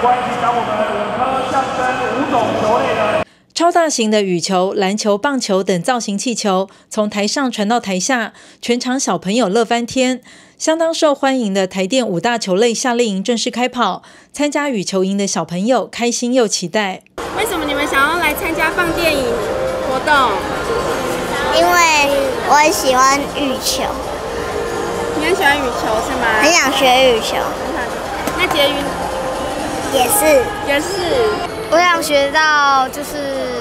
官欣赏我们5颗象征5种球类的。 超大型的羽球、篮球、棒球等造型气球从台上传到台下，全场小朋友乐翻天。相当受欢迎的台电5大球类夏令营正式开跑，参加羽球营的小朋友开心又期待。 为什么你们想要来参加放电影活动？ 因为我很喜欢羽球。 你很喜欢羽球是吗？ 很想学羽球。 那婕妤也是。我想学到就是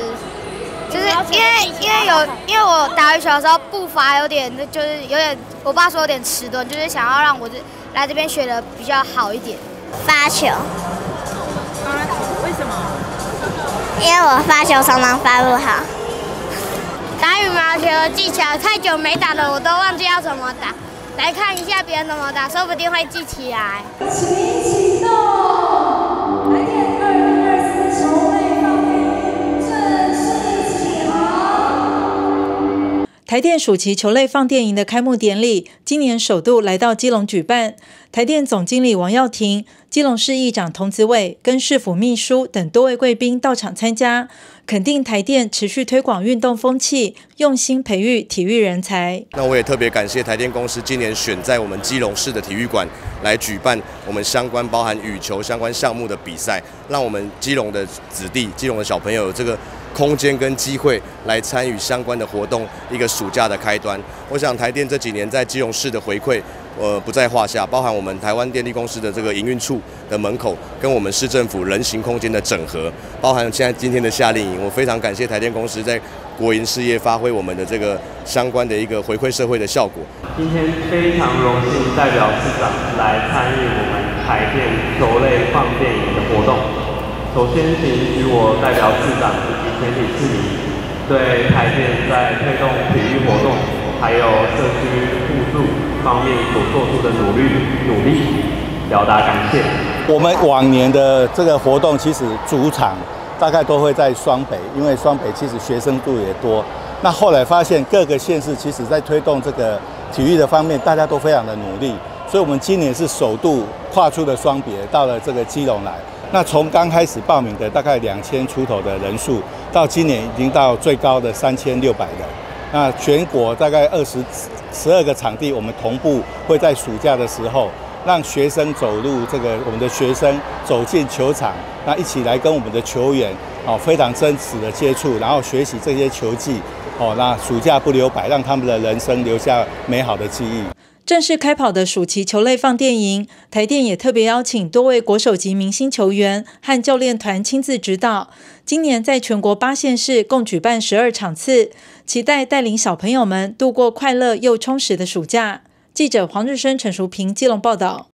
因为我打羽球的时候步伐有点我爸说有点迟钝，就是想要让我来这边学的比较好一点。发球。 为什么？ 因为我发球常常发不好。打羽毛球的技巧太久没打了，我都忘记要怎么打。来看一下别人怎么打，说不定会记起来。 请启动，台电2024球类放电营正式启航。 台电暑期球类放电营的开幕典礼，今年首度来到基隆举办。台电总经理王耀庭、基隆市议长童子伟跟市府秘书等多位贵宾到场参加，肯定台电持续推广运动风气，用心培育体育人才。 那我也特别感谢台电公司今年选在我们基隆市的体育馆来举办我们相关包含羽球相关项目的比赛，让我们基隆的子弟、基隆的小朋友有这个空间跟机会来参与相关的活动，一个暑假的开端。我想台电这几年在基隆市的回馈，不在话下，包含我们台湾电力公司的这个营运处的门口，跟我们市政府人行空间的整合，包含现在今天的夏令营，我非常感谢台电公司在国营事业发挥我们的这个相关的一个回馈社会的效果。 今天非常荣幸代表市长来参与我们台电球类放电影的活动。首先，请许我代表市长以及全体市民对台电在推动体育活动还有社区互助方面所做出的努力表达感谢。 我们往年的这个活动其实主场大概都会在双北，因为双北其实学生度也多。那后来发现各个县市其实在推动这个体育的方面，大家都非常的努力，所以我们今年是首度跨出了双别，到了这个基隆来。那从刚开始报名的大概2000出头的人数，到今年已经到最高的3600人。那全国大概12个场地，我们同步会在暑假的时候，让学生走入我们的学生走进球场，那一起来跟我们的球员非常真实的接触，然后学习这些球技那暑假不留白，让他们的人生留下美好的记忆。 正式开跑的暑期球类放电营，台电也特别邀请多位国手级明星球员和教练团亲自指导。今年在全国8县市共举办12场次，期待带领小朋友们度过快乐又充实的暑假。记者黄日升、陈淑平基隆报道。